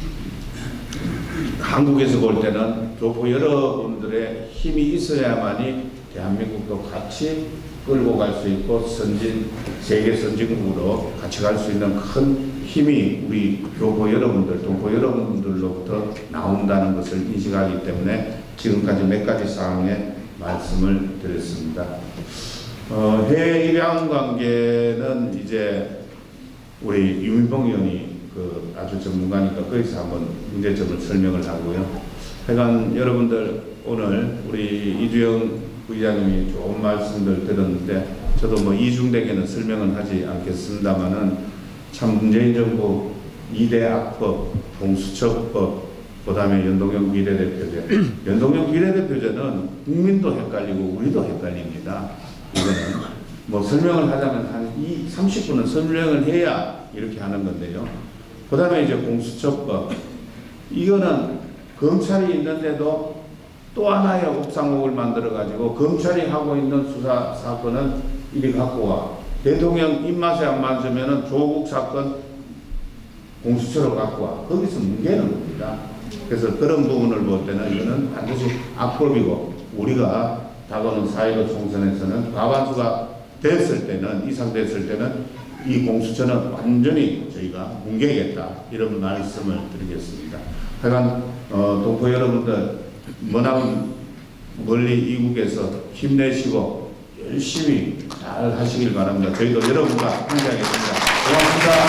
S3: 한국에서 볼 때는 교포 여러분들의 힘이 있어야만이 대한민국도 같이 끌고 갈 수 있고 세계 선진국으로 같이 갈 수 있는 큰 힘이 우리 교포 여러분들, 동포 여러분들로부터 나온다는 것을 인식하기 때문에 지금까지 몇 가지 사항에 말씀을 드렸습니다. 해외 입양 관계는 이제 우리 유민봉 의원이 아주 전문가니까 거기서 한번 문제점을 설명을 하고요. 하여간 여러분들 오늘 우리 이주영 부의장님이 좋은 말씀들 들었는데 저도 뭐 이중되게는 설명은 하지 않겠습니다만은 참 문재인 정부 2대 악법, 동수처법, 그 다음에 연동형 비례대표제. 연동형 비례대표제는 국민도 헷갈리고 우리도 헷갈립니다. 이거는 뭐 설명을 하자면 한 30분은 설명을 해야 이렇게 하는 건데요. 그 다음에 이제 공수처법. 이거는 검찰이 있는데도 또 하나의 옥상옥을 만들어가지고 검찰이 하고 있는 수사 사건은 이리 갖고 와. 대통령 입맛에 안 맞으면은 조국 사건 공수처로 갖고 와. 거기서 뭉개는 겁니다. 그래서 그런 부분을 볼 때는 이거는 반드시 악법이고 우리가 다가오는 4.15 총선에서는 과반수가 됐을 때는, 이상 됐을 때는 이 공수처는 완전히 저희가 뭉개겠다. 이런 말씀을 드리겠습니다. 하여간 동포 여러분들 머나먼 멀리 이국에서 힘내시고 열심히 잘 하시길 바랍니다. 저희도 여러분과 함께하겠습니다. 고맙습니다.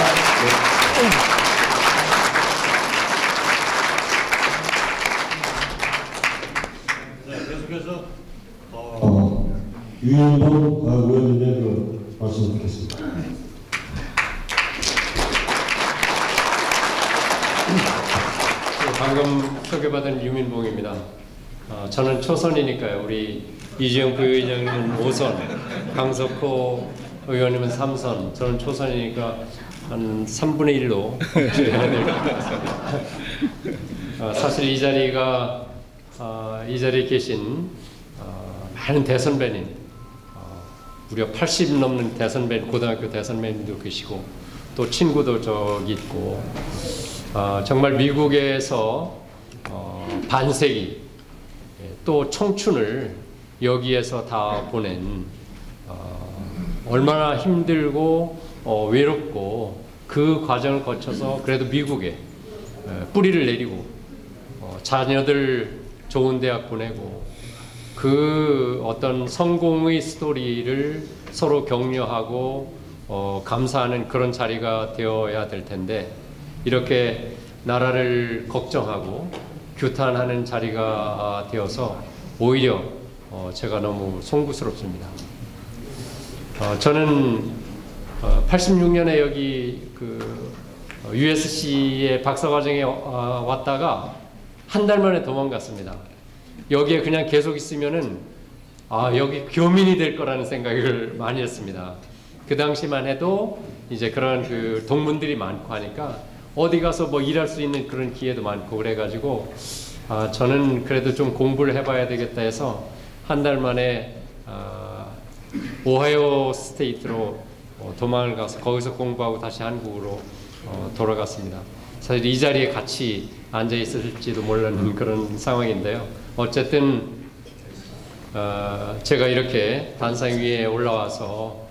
S2: 네, 계속해서 유인봉 의원님의 말씀 듣겠습니다.
S4: 방금 소개받은 유민봉입니다. 저는 초선이니까요. 우리 이주영 부의장님은 5선, 강석호 의원님은 3선, 저는 초선이니까 한 3분의 1로 해야 될 것 같습니다. 사실 이 자리에 계신 많은 대선배님, 무려 80 넘는 대선배님, 고등학교 대선배님도 계시고 또 친구도 저기 있고 정말 미국에서 반세기 또 청춘을 여기에서 다 보낸 얼마나 힘들고 외롭고 그 과정을 거쳐서 그래도 미국에 뿌리를 내리고 자녀들 좋은 대학 보내고 그 어떤 성공의 스토리를 서로 격려하고 감사하는 그런 자리가 되어야 될 텐데 이렇게 나라를 걱정하고 규탄하는 자리가 되어서 오히려 제가 너무 송구스럽습니다. 저는 86년에 여기 USC의 박사과정에 왔다가 한 달 만에 도망갔습니다. 여기에 그냥 계속 있으면은 여기 교민이 될 거라는 생각을 많이 했습니다. 그 당시만 해도 이제 그런 동문들이 많고 하니까 어디 가서 뭐 일할 수 있는 그런 기회도 많고 그래가지고 저는 그래도 좀 공부를 해봐야 되겠다 해서 한 달 만에 오하이오 스테이트로 도망을 가서 거기서 공부하고 다시 한국으로 돌아갔습니다. 사실 이 자리에 같이 앉아 있을지도 몰랐는 그런 상황인데요. 어쨌든 제가 이렇게 단상 위에 올라와서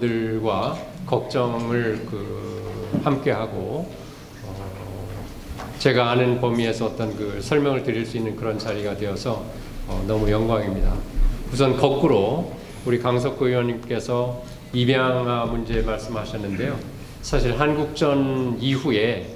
S4: 여러분들과 걱정을 함께하고 제가 아는 범위에서 어떤 그 설명을 드릴 수 있는 그런 자리가 되어서 너무 영광입니다. 우선 거꾸로 우리 강석구 의원님께서 입양아 문제 말씀하셨는데요. 사실 한국전 이후에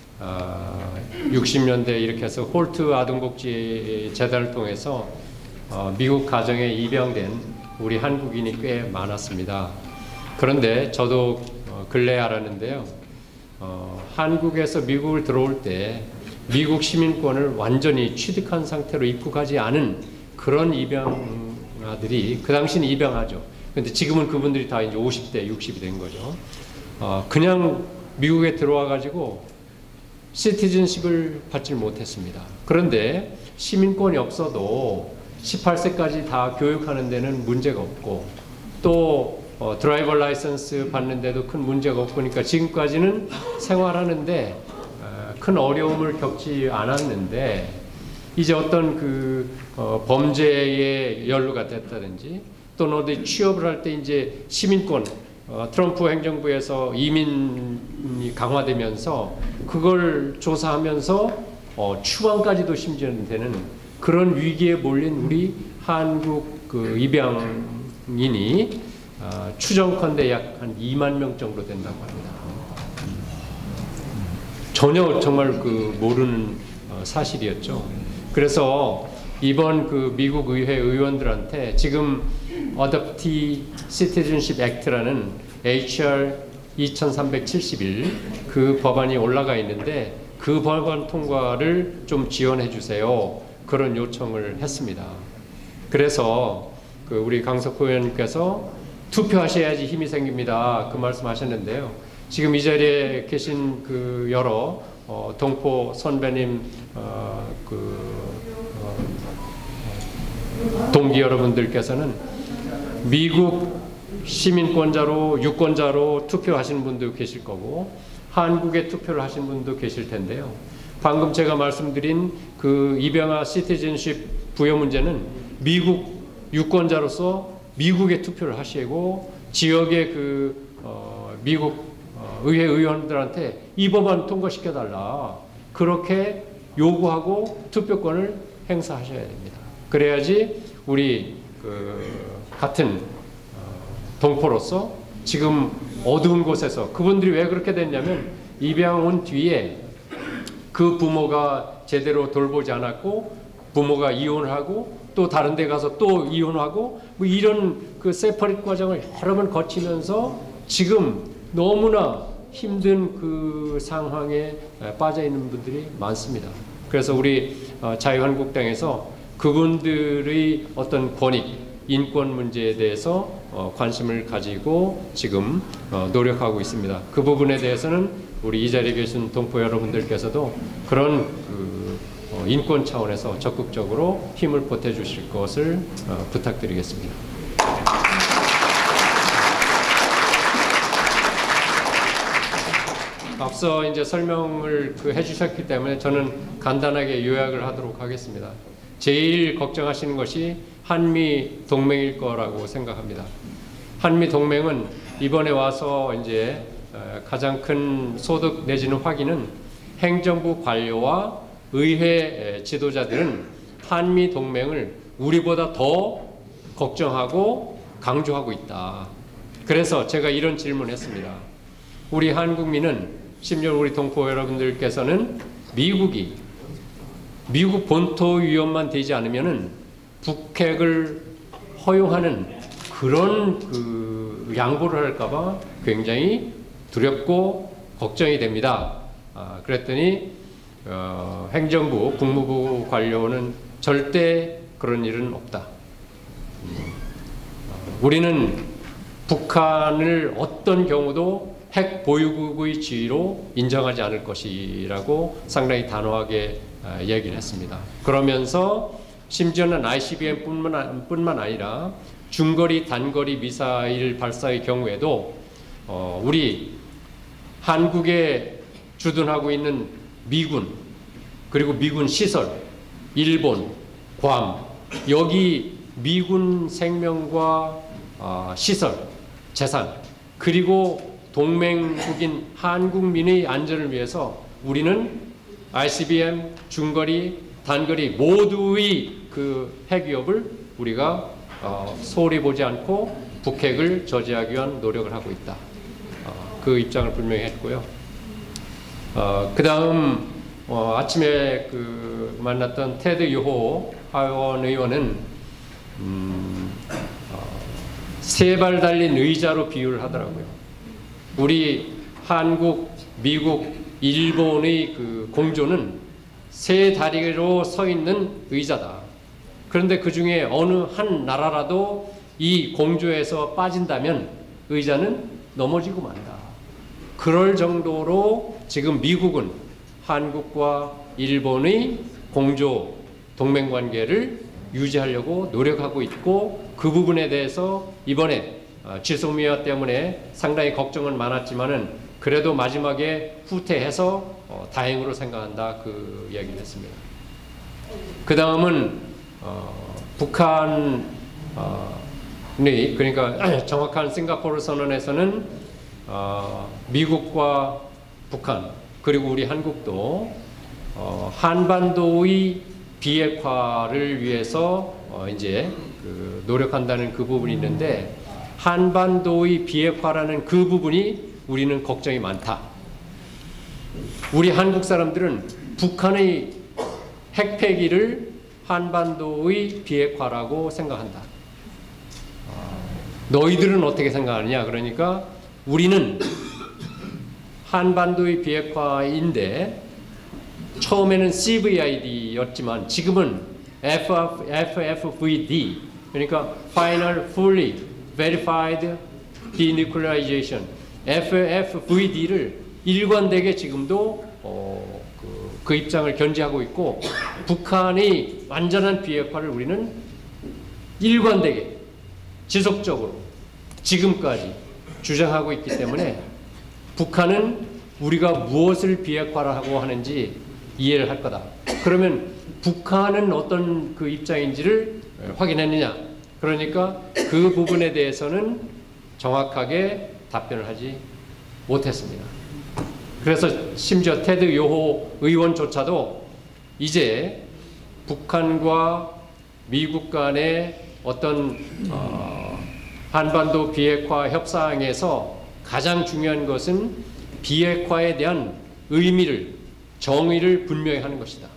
S4: 60년대 이렇게 해서 홀트 아동복지 재단을 통해서 미국 가정에 입양된 우리 한국인이 꽤 많았습니다. 그런데 저도 근래에 알았는데요. 한국에서 미국을 들어올 때 미국 시민권을 완전히 취득한 상태로 입국하지 않은 그런 입양아들이 그 당시는 입양하죠. 근데 지금은 그분들이 다 이제 50대, 60이 된 거죠. 그냥 미국에 들어와 가지고 시티즌십을 받지 못했습니다. 그런데 시민권이 없어도 18세까지 다 교육하는 데는 문제가 없고 또 드라이버 라이선스 받는데도 큰 문제가 없고 그러니까 지금까지는 생활하는데 큰 어려움을 겪지 않았는데 이제 어떤 그 범죄에 연루가 됐다든지 또는 어디 취업을 할 때 이제 시민권 트럼프 행정부에서 이민이 강화되면서 그걸 조사하면서 추방까지도 심지어는 되는 그런 위기에 몰린 우리 한국 그 입양인이 추정컨대 약 한 2만 명 정도 된다고 합니다. 전혀 정말 그 모르는 사실이었죠. 그래서 이번 그 미국 의회 의원들한테 지금 Adoptee Citizenship Act라는 HR 2371 그 법안이 올라가 있는데 그 법안 통과를 좀 지원해 주세요. 그런 요청을 했습니다. 그래서 그 우리 강석호 의원님께서 투표하셔야지 힘이 생깁니다. 그 말씀하셨는데요. 지금 이 자리에 계신 그 여러 동포 선배님 동기 여러분들께서는 미국 시민권자로 유권자로 투표하시는 분도 계실 거고 한국에 투표를 하신 분도 계실 텐데요. 방금 제가 말씀드린 그 입양아 시티즌십 부여 문제는 미국 유권자로서 미국에 투표를 하시고 지역의 그 미국 의회 의원들한테 이 법안 통과시켜달라 그렇게 요구하고 투표권을 행사하셔야 됩니다. 그래야지 우리 그 같은 동포로서 지금 어두운 곳에서 그분들이 왜 그렇게 됐냐면 입양 온 뒤에 그 부모가 제대로 돌보지 않았고 부모가 이혼하고 또 다른 데 가서 또 이혼하고 뭐 이런 그 세퍼릿 과정을 여러 번 거치면서 지금 너무나 힘든 그 상황에 빠져 있는 분들이 많습니다. 그래서 우리 자유한국당에서 그분들의 어떤 권익, 인권 문제에 대해서 관심을 가지고 지금 노력하고 있습니다. 그 부분에 대해서는 우리 이 자리에 계신 동포 여러분들께서도 그런 그 인권 차원에서 적극적으로 힘을 보태주실 것을 부탁드리겠습니다. 앞서 이제 설명을 해주셨기 때문에 저는 간단하게 요약을 하도록 하겠습니다. 제일 걱정하시는 것이 한미 동맹일 거라고 생각합니다. 한미 동맹은 이번에 와서 이제 가장 큰 소득 내지는 확인은 행정부 관료와 의회 지도자들은 한미 동맹을 우리보다 더 걱정하고 강조하고 있다. 그래서 제가 이런 질문을 했습니다. 우리 한국민은 심지어 우리 동포 여러분들께서는 미국 본토 위협만 되지 않으면은 북핵을 허용하는 그런 그 양보를 할까봐 굉장히 두렵고 걱정이 됩니다. 그랬더니 행정부, 국무부 관료는 절대 그런 일은 없다. 우리는 북한을 어떤 경우도 핵 보유국의 지위로 인정하지 않을 것이라고 상당히 단호하게 얘기를 했습니다. 그러면서 심지어는 ICBM뿐만 아니라 중거리, 단거리 미사일 발사의 경우에도 우리 한국에 주둔하고 있는 미군 그리고 미군 시설, 일본, 괌 여기 미군 생명과 시설, 재산 그리고 동맹국인 한국민의 안전을 위해서 우리는 ICBM, 중거리, 단거리 모두의 그 핵위협을 우리가 소홀히 보지 않고 북핵을 저지하기 위한 노력을 하고 있다. 그 입장을 분명히 했고요. 그 다음 아침에 그 만났던 테드 요호 하원 의원은 세 발 달린 의자로 비유를 하더라고요. 우리 한국, 미국, 일본의 그 공조는 세 다리로 서 있는 의자다. 그런데 그 중에 어느 한 나라라도 이 공조에서 빠진다면 의자는 넘어지고 만다. 그럴 정도로 지금 미국은 한국과 일본의 공조 동맹관계를 유지하려고 노력하고 있고, 그 부분에 대해서 이번에 지소미아 때문에 상당히 걱정은 많았지만은 그래도 마지막에 후퇴해서 다행으로 생각한다, 그 이야기를 했습니다. 그 다음은 북한이, 그러니까 정확한 싱가포르 선언에서는 미국과 북한 그리고 우리 한국도 한반도의 비핵화를 위해서 이제 그 노력한다는 그 부분이 있는데, 한반도의 비핵화라는 그 부분이 우리는 걱정이 많다. 우리 한국 사람들은 북한의 핵폐기를 한반도의 비핵화라고 생각한다. 너희들은 어떻게 생각하느냐? 그러니까 우리는 한반도의 비핵화인데 처음에는 CVID였지만 지금은 FFVD, 그러니까 Final Fully Verified Denuclearization, FFVD를 일관되게 지금도 그 입장을 견지하고 있고, 북한의 완전한 비핵화를 우리는 일관되게 지속적으로 지금까지 주장하고 있기 때문에 북한은 우리가 무엇을 비핵화라고 하는지 이해를 할 거다. 그러면 북한은 어떤 그 입장인지를 확인했느냐? 그러니까 그 부분에 대해서는 정확하게 답변을 하지 못했습니다. 그래서 심지어 테드 요호 의원조차도 이제 북한과 미국 간의 어떤 한반도 비핵화 협상에서 가장 중요한 것은 비핵화에 대한 의미를, 정의를 분명히 하는 것이다.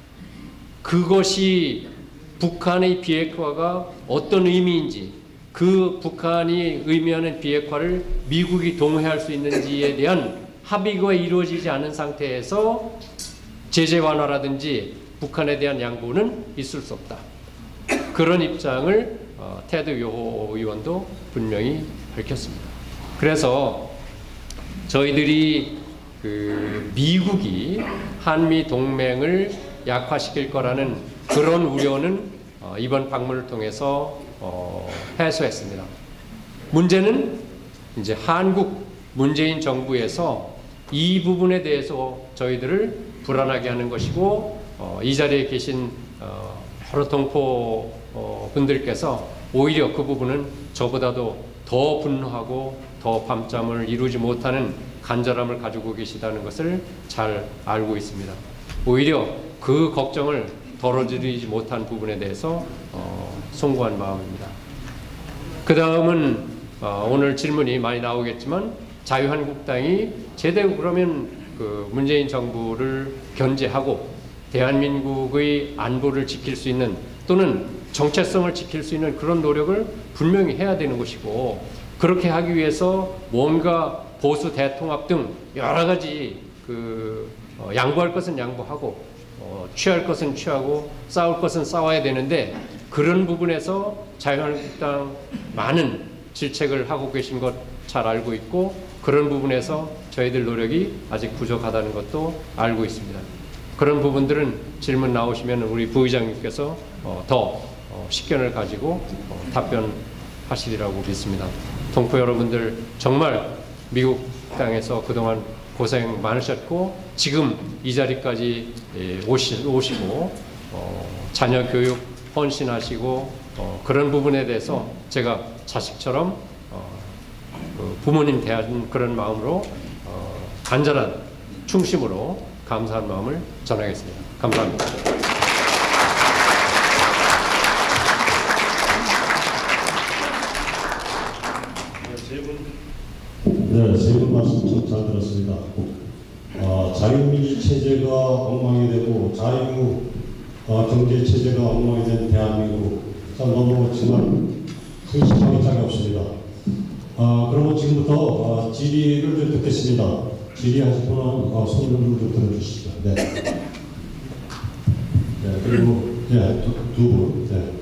S4: 그것이 북한의 비핵화가 어떤 의미인지, 그 북한이 의미하는 비핵화를 미국이 동의할 수 있는지에 대한 합의가 이루어지지 않은 상태에서 제재 완화라든지 북한에 대한 양보는 있을 수 없다. 그런 입장을 테드 요호 의원도 분명히 밝혔습니다. 그래서 저희들이 그 미국이 한미 동맹을 약화시킬 거라는 그런 우려는 이번 방문을 통해서 해소했습니다. 문제는 이제 한국 문재인 정부에서 이 부분에 대해서 저희들을 불안하게 하는 것이고, 이 자리에 계신 여러 동포 분들께서 오히려 그 부분은 저보다도 더 분노하고 더 밤잠을 이루지 못하는 간절함을 가지고 계시다는 것을 잘 알고 있습니다. 오히려 그 걱정을 덜어드리지 못한 부분에 대해서 송구한 마음입니다. 그 다음은 오늘 질문이 많이 나오겠지만, 자유한국당이 제대로 그러면 그 문재인 정부를 견제하고 대한민국의 안보를 지킬 수 있는, 또는 정체성을 지킬 수 있는 그런 노력을 분명히 해야 되는 것이고, 그렇게 하기 위해서 뭔가 보수 대통합 등 여러 가지 양보할 것은 양보하고 취할 것은 취하고 싸울 것은 싸워야 되는데, 그런 부분에서 자유한국당 많은 질책을 하고 계신 것 잘 알고 있고, 그런 부분에서 저희들 노력이 아직 부족하다는 것도 알고 있습니다. 그런 부분들은 질문 나오시면 우리 부의장님께서 더 식견을 가지고 답변하시리라고 믿습니다. 동포 여러분들 정말 미국 땅에서 그동안 고생 많으셨고, 지금 이 자리까지 오시고 자녀 교육 헌신하시고 그런 부분에 대해서 제가 자식처럼 부모님 대하는 그런 마음으로 간절한 충심으로 감사한 마음을 전하겠습니다. 감사합니다.
S2: 네, 세 분 말씀 참 잘 들었습니다. 자유민주 체제가 엉망이 되고 자유 경제 체제가 엉망이 된 대한민국, 참 너무 정말 상심하기 짝이 없습니다. 그러면 지금부터 질의를 좀 듣겠습니다. 질의하실 분은 손을 좀 들어주시죠. 네. 네, 그리고 두 분. 네.